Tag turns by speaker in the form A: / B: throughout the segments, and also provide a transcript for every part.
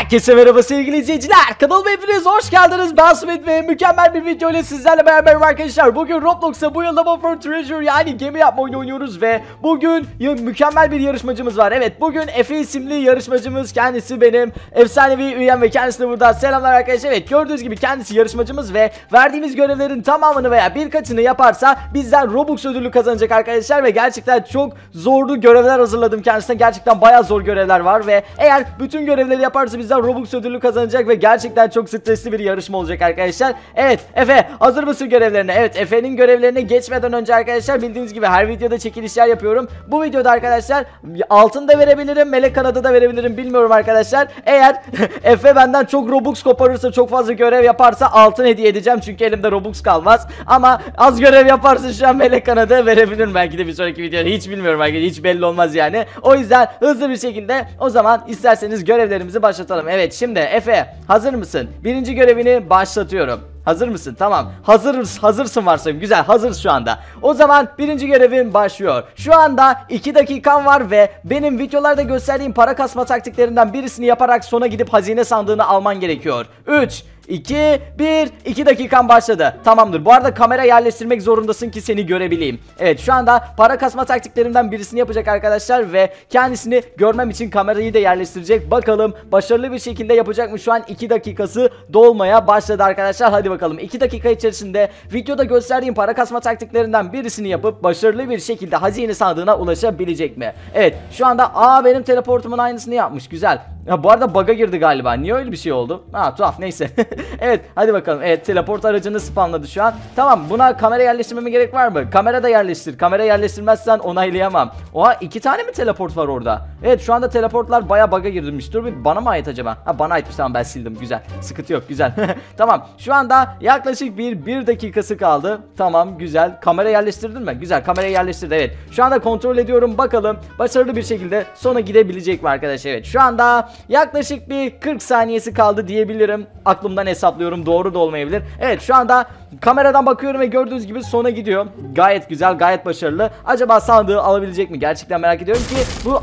A: Herkese merhaba sevgili izleyiciler, kanalıma hepiniz hoş geldiniz. Ben Sumit ve mükemmel bir video ile sizlerle beraberim arkadaşlar. Bugün Roblox'ta bu yılda for Treasure yani gemi yapma oyunu oynuyoruz ve bugün mükemmel bir yarışmacımız var. Evet, bugün Efe isimli yarışmacımız, kendisi benim efsanevi üyem ve kendisine buradan selamlar arkadaşlar. Evet, gördüğünüz gibi kendisi yarışmacımız ve verdiğimiz görevlerin tamamını veya birkaçını yaparsa bizden Robux ödülü kazanacak arkadaşlar. Ve gerçekten çok zorlu görevler hazırladım kendisine, gerçekten bayağı zor görevler var ve eğer bütün görevleri yaparsa bizden Robux ödülü kazanacak ve gerçekten çok stresli bir yarışma olacak arkadaşlar. Evet Efe, hazır mısın görevlerine? Evet, Efe'nin görevlerine geçmeden önce arkadaşlar bildiğiniz gibi her videoda çekilişler yapıyorum. Bu videoda arkadaşlar altın da verebilirim, melek kanadı da verebilirim, bilmiyorum arkadaşlar. Eğer Efe benden çok Robux koparırsa, çok fazla görev yaparsa altın hediye edeceğim çünkü elimde Robux kalmaz. Ama az görev yaparsa şu an melek kanadı verebilirim belki de bir sonraki videoda, hiç bilmiyorum arkadaşlar, hiç belli olmaz yani. O yüzden hızlı bir şekilde o zaman isterseniz görevlerimizi başlatalım. Evet, şimdi Efe hazır mısın? Birinci görevini başlatıyorum. Hazır mısın? Tamam. Hazırsın varsayım. Güzel. Hazırız şu anda. O zaman birinci görevim başlıyor. Şu anda 2 dakikan var ve benim videolarda gösterdiğim para kasma taktiklerinden birisini yaparak sona gidip hazine sandığını alman gerekiyor. 3 2 1 2 dakikan başladı. Tamamdır. Bu arada kamera yerleştirmek zorundasın ki seni görebileyim. Evet, şu anda para kasma taktiklerinden birisini yapacak arkadaşlar ve kendisini görmem için kamerayı da yerleştirecek. Bakalım başarılı bir şekilde yapacak mı? Şu an 2 dakikası dolmaya başladı arkadaşlar. Hadi bakalım. 2 dakika içerisinde videoda gösterdiğim para kasma taktiklerinden birisini yapıp başarılı bir şekilde hazine sandığına ulaşabilecek mi? Evet, şu anda benim teleportumun aynısını yapmış. Güzel. Ya bu arada bug'a girdi galiba. Niye öyle bir şey oldu? Tuhaf, neyse. Evet, hadi bakalım. Evet, teleport aracını spamladı şu an. Tamam, buna kamera yerleştirmeme gerek var mı? Kamera da yerleştir. Kamera yerleştirmezsen onaylayamam. Oha, 2 tane mi teleport var orada? Evet, şu anda teleportlar bayağı bug'a girmiş. Dur bir, bana mı ait acaba? Bana aitmiş, tamam, ben sildim. Güzel. Sıkıntı yok, güzel. Tamam, şu anda yaklaşık bir dakikası kaldı. Tamam, güzel. Kamera yerleştirdin mi? Güzel, kamerayı yerleştirdi. Evet, şu anda kontrol ediyorum. Bakalım başarılı bir şekilde sona gidebilecek mi arkadaşlar? Evet, şu anda yaklaşık bir 40 saniyesi kaldı diyebilirim. Aklımdan hesaplıyorum, doğru da olmayabilir. Evet, şu anda kameradan bakıyorum ve gördüğünüz gibi sona gidiyor. Gayet güzel, gayet başarılı. Acaba sandığı alabilecek mi? Gerçekten merak ediyorum ki bu...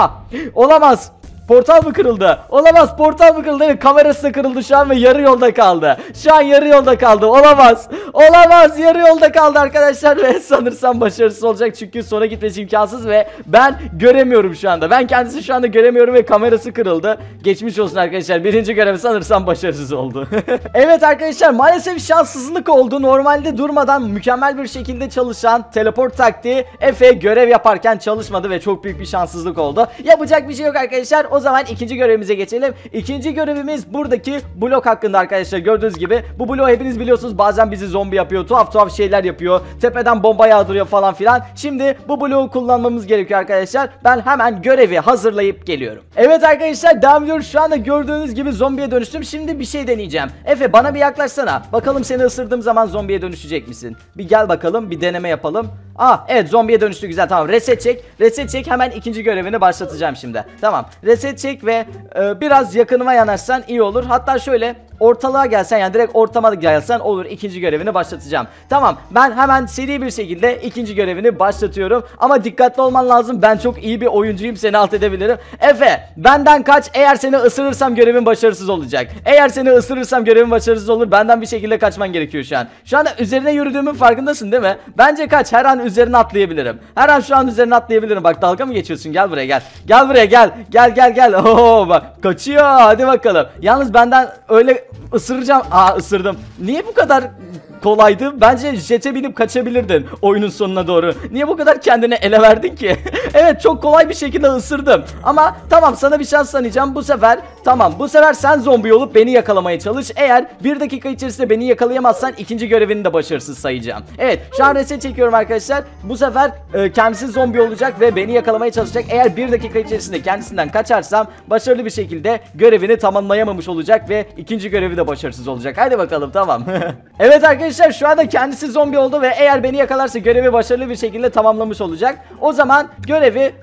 A: Olamaz. Portal mı kırıldı? Olamaz, portal mı kırıldı? Evet, kamerası da kırıldı şu an ve yarı yolda kaldı. Şu an yarı yolda kaldı. Olamaz. Olamaz, yarı yolda kaldı arkadaşlar ve sanırsam başarısız olacak çünkü sona gitmesi imkansız ve ben göremiyorum şu anda. Ben kendisini şu anda göremiyorum ve kamerası kırıldı. Geçmiş olsun arkadaşlar. Birinci görev sanırsam başarısız oldu. Evet arkadaşlar, maalesef şanssızlık oldu. Normalde durmadan mükemmel bir şekilde çalışan teleport taktiği Efe görev yaparken çalışmadı ve çok büyük bir şanssızlık oldu. Yapacak bir şey yok arkadaşlar. O zaman ikinci görevimize geçelim. İkinci görevimiz buradaki blok hakkında arkadaşlar. Gördüğünüz gibi bu bloğu hepiniz biliyorsunuz. Bazen bizi zombi yapıyor. Tuhaf şeyler yapıyor. Tepeden bomba yağdırıyor falan filan. Şimdi bu bloğu kullanmamız gerekiyor arkadaşlar. Ben hemen görevi hazırlayıp geliyorum. Evet arkadaşlar, devam ediyoruz. Şu anda gördüğünüz gibi zombiye dönüştüm. Şimdi bir şey deneyeceğim. Efe, bana bir yaklaşsana. Bakalım seni ısırdığım zaman zombiye dönüşecek misin? Bir gel bakalım. Bir deneme yapalım. Evet, zombiye dönüştü, güzel, tamam. Reset çek. Reset çek, hemen ikinci görevini başlatacağım şimdi. Tamam, reset çek ve biraz yakınıma yanaşsan iyi olur. Hatta şöyle ortalığa gelsen, yani direkt ortama gelsen olur. İkinci görevini başlatacağım. Tamam, ben hemen seri bir şekilde ikinci görevini başlatıyorum. Ama dikkatli olman lazım, ben çok iyi bir oyuncuyum, seni alt edebilirim. Efe, benden kaç, eğer seni ısırırsam görevin başarısız olacak. Eğer seni ısırırsam görevin başarısız olur. Benden bir şekilde kaçman gerekiyor şu an. Şu anda üzerine yürüdüğümün farkındasın değil mi? Bence kaç, her an üzerine atlayabilirim. Her an şu an üzerine atlayabilirim. Bak, dalga mı geçiyorsun? Gel buraya, gel. Gel buraya, gel. Gel. Bak, kaçıyor. Hadi bakalım. Yalnız benden öyle ısıracağım. Isırdım. Niye bu kadar kolaydı? Bence jete binip kaçabilirdin oyunun sonuna doğru. Niye bu kadar kendine ele verdin ki? Evet, çok kolay bir şekilde ısırdım. Ama tamam, sana bir şans tanıyacağım bu sefer. Tamam, bu sefer sen zombi olup beni yakalamaya çalış. Eğer 1 dakika içerisinde beni yakalayamazsan ikinci görevini de başarısız sayacağım. Evet, şu an reset çekiyorum arkadaşlar. Bu sefer kendisi zombi olacak ve beni yakalamaya çalışacak. Eğer 1 dakika içerisinde kendisinden kaçarsam başarılı bir şekilde görevini tamamlayamamış olacak ve ikinci görevi de başarısız olacak. Hadi bakalım, tamam. Evet arkadaşlar, şu anda kendisi zombi oldu ve eğer beni yakalarsa görevi başarılı bir şekilde tamamlamış olacak. O zaman görevi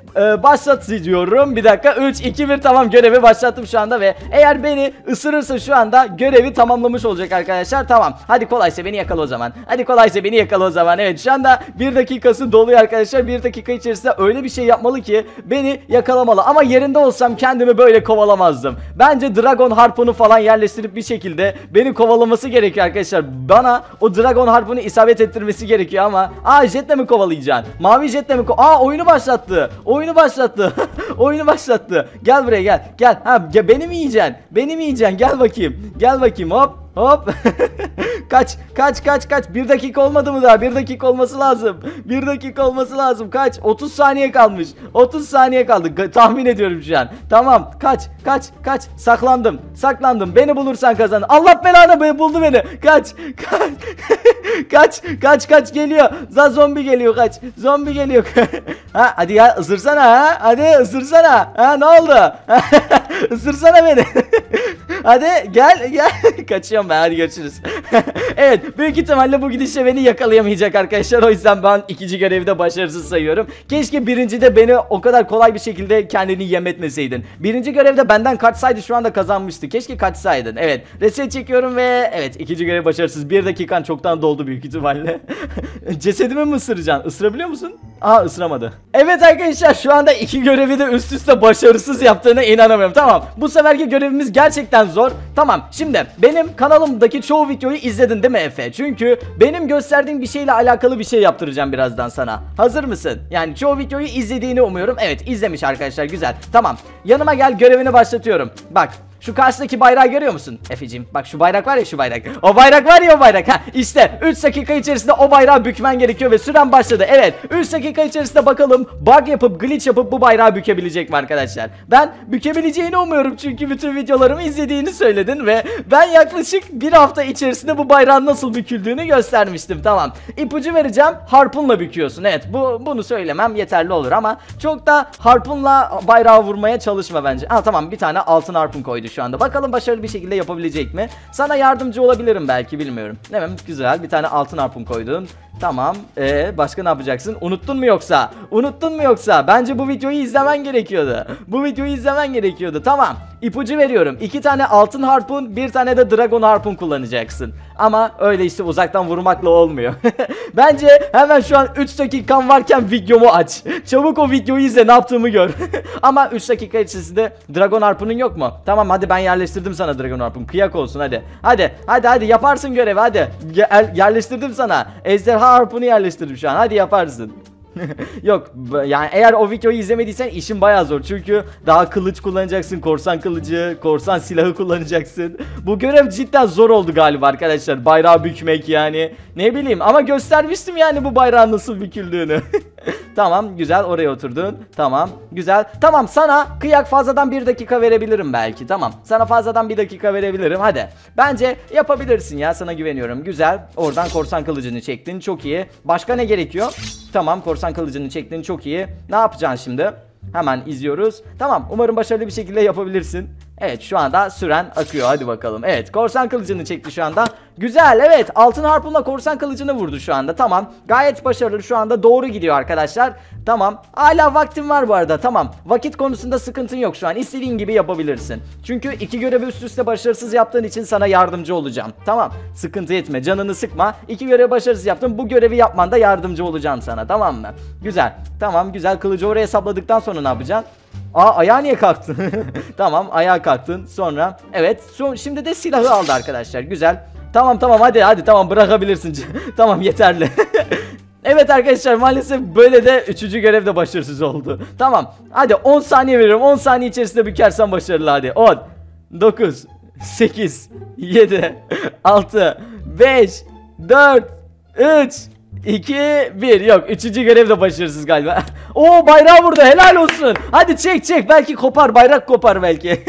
A: Başlatıyorum. Bir dakika. 3, 2, 1 tamam, görevi başlattım şu anda ve eğer beni ısırırsa şu anda görevi tamamlamış olacak arkadaşlar. Tamam. Hadi kolaysa beni yakala o zaman. Hadi kolaysa beni yakala o zaman. Evet, şu anda 1 dakikası doluyor arkadaşlar. 1 dakika içerisinde öyle bir şey yapmalı ki beni yakalamalı. Ama yerinde olsam kendimi böyle kovalamazdım. Bence Dragon harpunu falan yerleştirip bir şekilde beni kovalaması gerekiyor arkadaşlar. Bana o Dragon harpunu isabet ettirmesi gerekiyor ama jetle mi kovalayacaksın? Mavi jetle mi oyunu başlattı. Oyunu başlattı. Oyunu başlattı. Gel buraya, gel. Gel. Beni mi yiyeceksin? Beni mi yiyeceksin? Gel bakayım. Gel bakayım. Hop. Hop. Kaç. 1 dakika olmadı mı daha? 1 dakika olması lazım. 1 dakika olması lazım. Kaç? 30 saniye kalmış. 30 saniye kaldı. Tahmin ediyorum şu an. Tamam. Kaç. Saklandım. Beni bulursan kazan. Allah belanı, buldu beni. Kaç. Geliyor. Zombi geliyor, kaç. Zombi geliyor. Hadi ya, ısırsana. Hadi ısırsana. Ne oldu? Isırsana beni. Hadi gel. Kaçıyorum ben, hadi görüşürüz. Evet, büyük ihtimalle bu gidişle beni yakalayamayacak arkadaşlar. O yüzden ben ikinci görevi de başarısız sayıyorum. Keşke birincide beni o kadar kolay bir şekilde kendini yem etmeseydin. Birinci görevde benden kaçsaydı şu anda kazanmıştı. Keşke kaçsaydın. Evet, reset çekiyorum ve evet, ikinci görev başarısız. 1 dakikan çoktan doldu büyük ihtimalle. Cesedimi mi ısıracaksın? Isırabiliyor musun? Isıramadı. Evet arkadaşlar, şu anda 2 görevi de üst üste başarısız yaptığına inanamıyorum. Tamam, bu seferki görevimiz gerçekten zor. Tamam, şimdi benim kanalımdaki çoğu videoyu izledin değil mi Efe? Çünkü benim gösterdiğim bir şeyle alakalı bir şey yaptıracağım birazdan sana. Hazır mısın? Yani çoğu videoyu izlediğini umuyorum. Evet, izlemiş arkadaşlar, güzel. Tamam, yanıma gel, görevini başlatıyorum. Bak, şu karşıdaki bayrağı görüyor musun Efeciğim? Bak, şu bayrak var ya, şu bayrak. O bayrak var ya, o bayrak. İşte 3 dakika içerisinde o bayrağı bükmen gerekiyor ve süren başladı. Evet, 3 dakika içerisinde bakalım bug yapıp, glitch yapıp bu bayrağı bükebilecek mi arkadaşlar? Ben bükebileceğini umuyorum çünkü bütün videolarımı izlediğini söyledin ve ben yaklaşık 1 hafta içerisinde bu bayrağın nasıl büküldüğünü göstermiştim. Tamam, ipucu vereceğim, harpunla büküyorsun. Evet, bunu söylemem yeterli olur ama çok da harpunla bayrağı vurmaya çalışma bence. Tamam, bir tane altın harpun koydu şu anda. Bakalım başarılı bir şekilde yapabilecek mi? Sana yardımcı olabilirim belki, bilmiyorum. Değil mi? Güzel. Bir tane altın harpun koydun. Tamam. Başka ne yapacaksın? Unuttun mu yoksa? Bence bu videoyu izlemen gerekiyordu. Tamam. İpucu veriyorum. 2 tane altın harpun, 1 tane de dragon harpun kullanacaksın. Ama öyle işte uzaktan vurmakla olmuyor. Bence hemen şu an 3 dakikan varken videomu aç. Çabuk o videoyu izle, ne yaptığımı gör. Ama 3 dakika içerisinde dragon harpunun yok mu? Tamam, hadi ben yerleştirdim sana dragon harpun. Kıyak olsun hadi. Hadi yaparsın görevi, hadi. Yerleştirdim sana. Ejderha harpunu yerleştirdim şu an. Hadi yaparsın. Yok yani, eğer o videoyu izlemediysen işin bayağı zor. Çünkü daha kılıç kullanacaksın, korsan kılıcı, korsan silahı kullanacaksın. Bu görev cidden zor oldu galiba arkadaşlar. Bayrağı bükmek yani. Ne bileyim, ama göstermiştim yani bu bayrağın nasıl büküldüğünü. Tamam, güzel, oraya oturdun. Tamam, güzel. Tamam, sana kıyak fazladan 1 dakika verebilirim belki. Tamam, sana fazladan 1 dakika verebilirim. Hadi, bence yapabilirsin ya, sana güveniyorum. Güzel, oradan korsan kılıcını çektin, çok iyi. Başka ne gerekiyor? Tamam, korsan kılıcını çektin, çok iyi. Ne yapacaksın şimdi? Hemen izliyoruz. Tamam, umarım başarılı bir şekilde yapabilirsin. Evet, şu anda süren akıyor, hadi bakalım. Evet, korsan kılıcını çekti şu anda. Güzel, evet, altın harpunla korsan kılıcını vurdu şu anda. Tamam, gayet başarılı, şu anda doğru gidiyor arkadaşlar. Tamam, hala vaktin var bu arada. Tamam, vakit konusunda sıkıntın yok şu an, istediğin gibi yapabilirsin. Çünkü 2 görevi üst üste başarısız yaptığın için sana yardımcı olacağım. Tamam, sıkıntı etme, canını sıkma. 2 görevi başarısız yaptın, bu görevi yapmanda yardımcı olacağım sana, tamam mı? Güzel, tamam, güzel. Kılıcı oraya sapladıktan sonra ne yapacaksın? Ayağa niye kalktın? Tamam, ayağa kalktın. Sonra evet, şimdi de silahı aldı arkadaşlar. Güzel. Tamam, hadi tamam, bırakabilirsin. Tamam, yeterli. Evet arkadaşlar, maalesef böyle de 3. görev de başarısız oldu. Tamam, hadi 10 saniye veriyorum. 10 saniye içerisinde bükersen başarılı, hadi. 10 9 8 7 6 5 4 3 2 1. Yok, 3. görev de başarısız galiba. Oo, bayrağı vurdu, helal olsun. Hadi çek, belki kopar, bayrak kopar belki.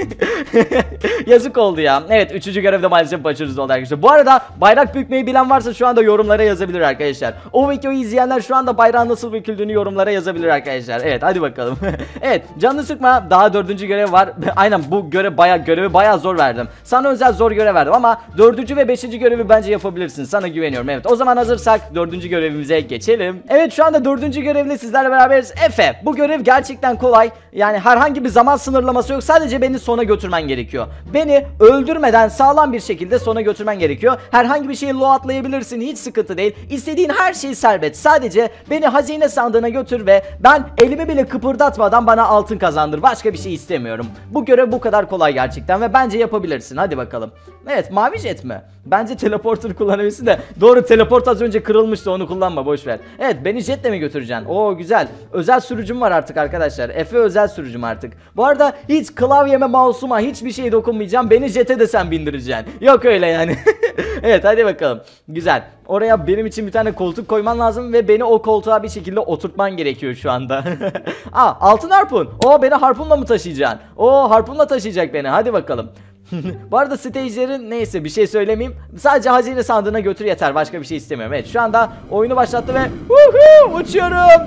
A: Yazık oldu ya. Evet, 3. görevde maalesef başarısız oldu arkadaşlar. Bu arada bayrak bükmeyi bilen varsa şu anda yorumlara yazabilir arkadaşlar. O videoyu izleyenler şu anda bayrağın nasıl büküldüğünü yorumlara yazabilir arkadaşlar. Evet, hadi bakalım. Evet, canını sıkma, daha 4. görev var. Aynen, bu görevi bayağı zor verdim. Sana özel zor görev verdim ama 4. ve 5. görevi bence yapabilirsin. Sana güveniyorum. Evet, o zaman hazırsak 4. görevi görevimize geçelim. Evet, şu anda 4. görevle sizlerle beraberiz. Efe, bu görev gerçekten kolay. Yani herhangi bir zaman sınırlaması yok. Sadece beni sona götürmen gerekiyor. Beni öldürmeden sağlam bir şekilde sona götürmen gerekiyor. Herhangi bir şeyi lootlayabilirsin. Hiç sıkıntı değil. İstediğin her şeyi serbest. Sadece beni hazine sandığına götür ve ben elimi bile kıpırdatmadan bana altın kazandır. Başka bir şey istemiyorum. Bu görev bu kadar kolay gerçekten ve bence yapabilirsin. Hadi bakalım. Evet, mavi jet mi? Bence teleporter kullanabilirsin de. Doğru, teleport az önce kırılmıştı, onu kullanma, boşver. Evet, beni jetle mi götüreceksin? Oo, güzel. Özel sürücüm var artık arkadaşlar. Efe özel sürücüm artık. Bu arada hiç klavyeme, mouse'uma hiçbir şey dokunmayacağım. Beni jete de sen bindireceksin. Yok öyle yani. Evet, hadi bakalım. Güzel. Oraya benim için bir tane koltuk koyman lazım ve beni o koltuğa bir şekilde oturtman gerekiyor şu anda. Aa, altın harpun. Oo, beni harpunla mı taşıyacaksın? Oo, harpunla taşıyacak beni. Hadi bakalım. Bu arada stage'lerin neyse, bir şey söylemeyeyim. Sadece hazine sandığına götür yeter. Başka bir şey istemiyorum. Evet, şu anda oyunu başlattı ve uçuyorum.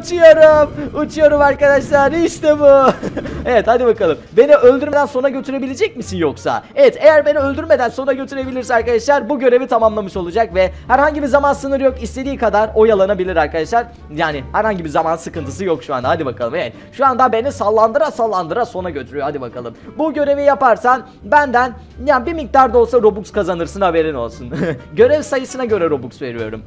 A: Uçuyorum arkadaşlar. İşte bu. Evet, hadi bakalım. Beni öldürmeden sona götürebilecek misin yoksa? Evet, eğer beni öldürmeden sona götürebilirse arkadaşlar bu görevi tamamlamış olacak ve herhangi bir zaman sınırı yok. İstediği kadar oyalanabilir arkadaşlar. Yani herhangi bir zaman sıkıntısı yok şu anda. Hadi bakalım. Evet, şu anda beni sallandıra sona götürüyor. Hadi bakalım. Bu görevi yaparsan benden yani bir miktar da olsa Robux kazanırsın, haberin olsun. Görev sayısına göre Robux veriyorum.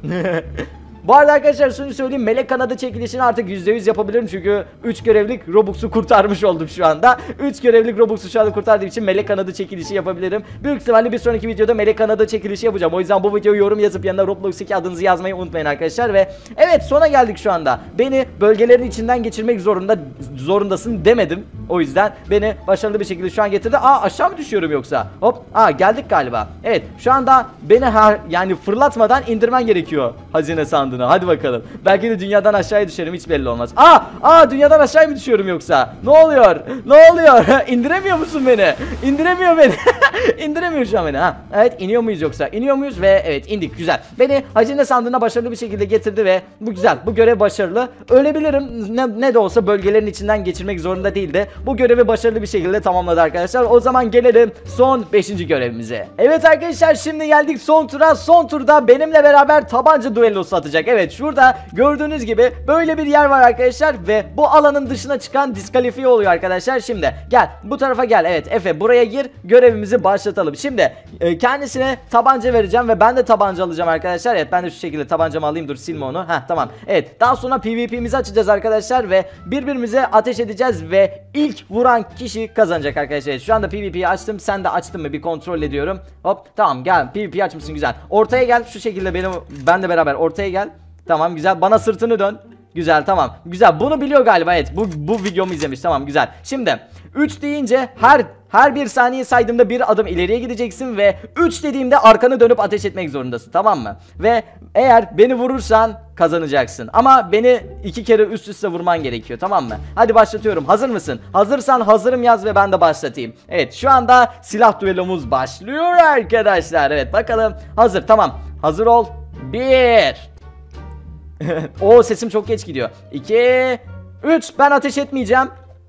A: Bu arada arkadaşlar şunu söyleyeyim, melek kanadı çekilişini artık %100 yapabilirim çünkü 3 görevlik Robux'u kurtarmış oldum şu anda. 3 görevlik Robux'u şu anda kurtardığım için melek kanadı çekilişi yapabilirim. Büyük ihtimalle bir sonraki videoda melek kanadı çekilişi yapacağım. O yüzden bu videoyu yorum yazıp yanına Roblox 2 adınızı yazmayı unutmayın arkadaşlar. Ve evet, sona geldik şu anda. Beni bölgelerin içinden geçirmek zorundasın demedim. O yüzden beni başarılı bir şekilde şu an getirdi. Aa, aşağı mı düşüyorum yoksa? Hop. Aa, geldik galiba. Evet, şu anda beni yani fırlatmadan indirmen gerekiyor hazine sandığına. Hadi bakalım. Belki de dünyadan aşağıya düşerim, hiç belli olmaz. Aa, dünyadan aşağıya mı düşüyorum yoksa? Ne oluyor? İndiremiyor musun beni? İndiremiyor beni. İndiremiyor şu an beni. Ha. Evet, iniyor muyuz yoksa? İniyor muyuz ve evet, indik. Güzel. Beni hazine sandığına başarılı bir şekilde getirdi ve bu güzel. Bu görev başarılı. Ölebilirim. Ne de olsa bölgelerin içinden geçirmek zorunda değildi. Bu görevi başarılı bir şekilde tamamladı arkadaşlar. O zaman gelelim son 5. görevimize. Evet arkadaşlar, şimdi geldik son tura. Son turda benimle beraber tabanca düellosu atacak. Evet, şurada gördüğünüz gibi böyle bir yer var arkadaşlar ve bu alanın dışına çıkan diskalifiye oluyor arkadaşlar. Şimdi gel bu tarafa gel. Evet Efe, buraya gir, görevimizi başlatalım. Şimdi kendisine tabanca vereceğim ve ben de tabanca alacağım arkadaşlar. Evet, ben de şu şekilde tabancamı alayım, dur silme onu. Heh, tamam. Evet, daha sonra PvP'mizi açacağız arkadaşlar ve birbirimize ateş edeceğiz ve ilk vuran kişi kazanacak arkadaşlar. Evet, şu anda PvP'yi açtım, sen de açtın mı bir kontrol ediyorum. Hop, tamam, gel, PvP'yi açmışsın, güzel. Ortaya gel, şu şekilde benle beraber ortaya gel. Tamam, güzel, bana sırtını dön. Güzel, tamam, güzel, bunu biliyor galiba. Evet, bu videomu izlemiş, tamam, güzel. Şimdi 3 deyince her bir saniye saydığımda bir adım ileriye gideceksin ve 3 dediğimde arkanı dönüp ateş etmek zorundasın, tamam mı? Ve eğer beni vurursan kazanacaksın ama beni 2 kere üst üste vurman gerekiyor, tamam mı? Hadi başlatıyorum, hazır mısın? Hazırsan hazırım yaz ve ben de başlatayım. Evet, şu anda silah düellomuz başlıyor arkadaşlar. Evet, bakalım, hazır, tamam, hazır ol. 1 O sesim çok geç gidiyor. 2 3 Ben ateş etmeyeceğim.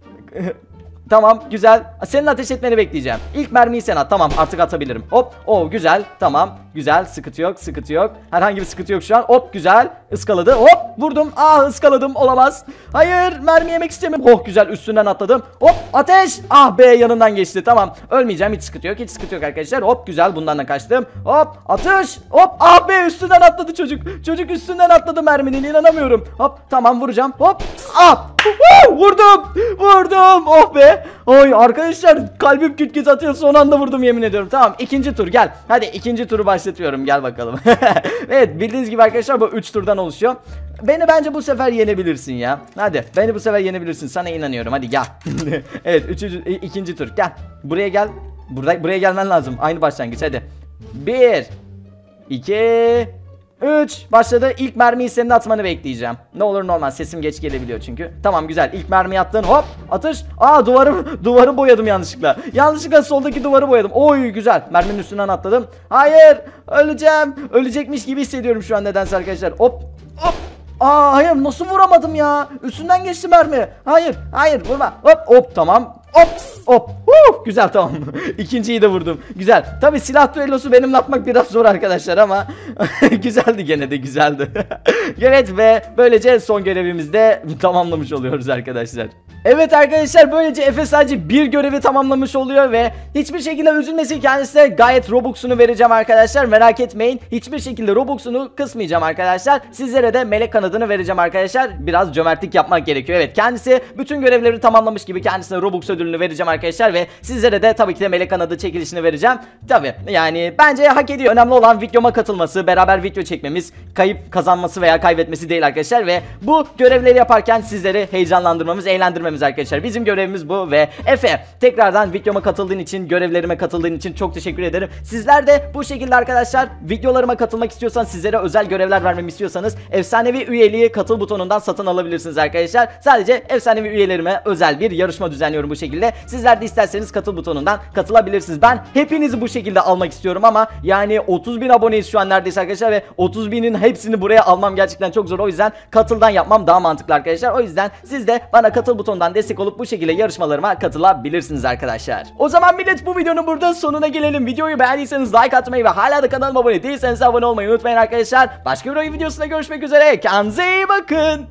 A: Tamam, güzel. Senin ateş etmeni bekleyeceğim. İlk mermiyi sen at. Tamam, artık atabilirim. Hop. O güzel. Tamam. Güzel. Sıkıntı yok. Sıkıntı yok. Herhangi bir sıkıntı yok şu an. Hop, güzel. Iskaladı. Hop. Vurdum. Iskaladım. Olamaz. Hayır. Mermi yemek istemiyorum. Oh, güzel. Üstünden atladım. Hop. Ateş. Ah be, yanından geçti. Tamam. Ölmeyeceğim. Hiç sıkıntı yok. Hiç sıkıntı yok arkadaşlar. Hop, güzel. Bundan da kaçtım. Hop. Atış. Hop. Ah be, üstünden atladı çocuk. Çocuk üstünden atladı merminin. İnanamıyorum. Hop. Tamam, vuracağım. Hop. Vurdum. Oh be. Oy arkadaşlar, kalbim küt küt atıyor, son anda vurdum, yemin ediyorum. Tamam, ikinci tur, gel. Hadi ikinci turu başlatıyorum, gel bakalım. Evet, bildiğiniz gibi arkadaşlar bu 3 turdan oluşuyor. Beni bence bu sefer yenebilirsin ya. Hadi, beni bu sefer yenebilirsin, sana inanıyorum, hadi gel. Evet, ikinci tur, gel. Buraya gel. Buraya gelmen lazım, aynı başlangıç, hadi. 1 2 3 başladı. İlk mermiyi senin atmanı bekleyeceğim. Ne olur ne olmaz, sesim geç gelebiliyor çünkü. Tamam, güzel, ilk mermiyi attın. Hop, atış. Duvarı boyadım yanlışlıkla. Yanlışlıkla soldaki duvarı boyadım. Oy, güzel, merminin üstünden atladım. Hayır, öleceğim. Ölecekmiş gibi hissediyorum şu an nedense arkadaşlar. Hop. Hayır, nasıl vuramadım ya? Üstünden geçti mermi. Hayır, vurma. Hop, tamam. Hop hop. Güzel, tamam. İkinciyi de vurdum. Güzel. Tabi silah düellosu benimle atmak biraz zor arkadaşlar ama güzeldi, gene de güzeldi. Evet ve böylece son görevimizi de tamamlamış oluyoruz arkadaşlar. Evet arkadaşlar, böylece Efe sadece bir görevi tamamlamış oluyor ve hiçbir şekilde üzülmesin, kendisine gayet Robux'unu vereceğim arkadaşlar, merak etmeyin. Hiçbir şekilde Robux'unu kısmayacağım arkadaşlar. Sizlere de melek kanadını vereceğim arkadaşlar. Biraz cömertlik yapmak gerekiyor. Evet, kendisi bütün görevleri tamamlamış gibi kendisine Robux ödülünü vereceğim arkadaşlar ve sizlere de tabii ki de melek kanadı çekilişini vereceğim. Tabii yani bence hak ediyor. Önemli olan videoma katılması, beraber video çekmemiz, kayıp kazanması veya kaybetmesi değil arkadaşlar ve bu görevleri yaparken sizleri heyecanlandırmamız, eğlendirmemiz arkadaşlar. Bizim görevimiz bu ve Efe, tekrardan videoma katıldığın için, görevlerime katıldığın için çok teşekkür ederim. Sizler de bu şekilde arkadaşlar videolarıma katılmak istiyorsanız, sizlere özel görevler vermemi istiyorsanız efsanevi üyeliği katıl butonundan satın alabilirsiniz arkadaşlar. Sadece efsanevi üyelerime özel bir yarışma düzenliyorum bu şekilde. Sizler de isterseniz katıl butonundan katılabilirsiniz. Ben hepinizi bu şekilde almak istiyorum ama yani 30.000 aboneyiz şu an neredeyse arkadaşlar ve 30.000'in hepsini buraya almam gerçekten çok zor. O yüzden katıldan yapmam daha mantıklı arkadaşlar. O yüzden siz de bana katıl butonundan destek olup bu şekilde yarışmalarıma katılabilirsiniz arkadaşlar. O zaman millet, bu videonun burada sonuna gelelim. Videoyu beğendiyseniz like atmayı ve hala da kanalıma abone değilseniz abone olmayı unutmayın arkadaşlar. Başka bir oyun videosunda görüşmek üzere. Kendinize iyi bakın.